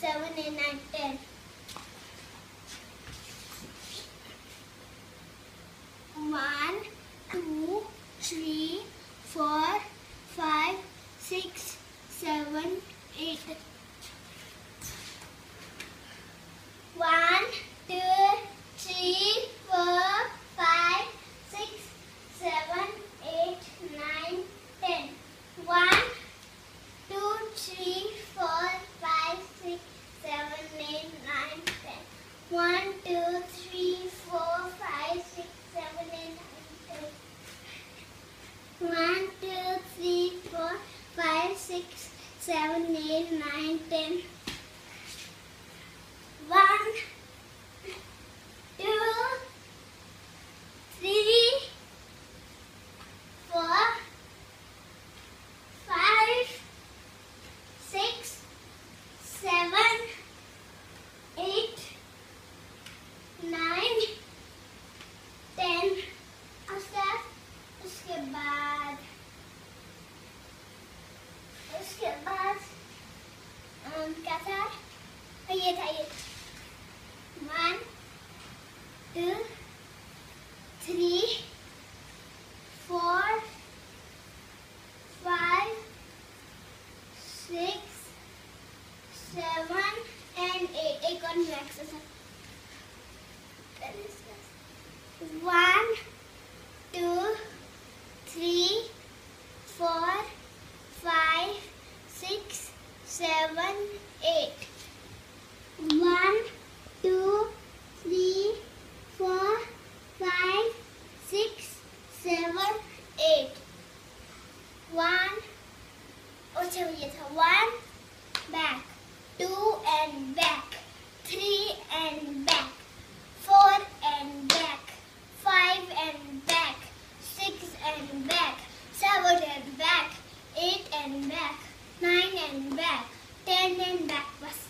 7, 8, 9, 10. 1, 2, 3, 4, 5, 6, 7, 8. 1, 2, 3, 4, 5, 6, 7, 8, 9, 10. 1, 2, 3, 4, 5, 6, 7, 8, 9, 10. 1, 2, 3, 4, 5, 6, 7, 8, 9, 10. 1, 2, 3, 4, 5, 6, 7, 8, 9, 10. 1, 2, 3, 4, 5, 6, 7, 8, 9, 10. उसके बाद क्या था? ये था ये 1, 2, 3, 4, 5, 6, 7 and 8. एक और एक्सरसाइज 1, 2, 3, 4, 5, 6, 7, 8. 1, 2, 3, 4, 5, 6, 7, 8. 1. अच्छा ये था 1 back, 2 and back, 3 and back, 4 and back, 5 and back, 6 and back, 7 and back, 8 and back, 9 and back, 10 and back. बस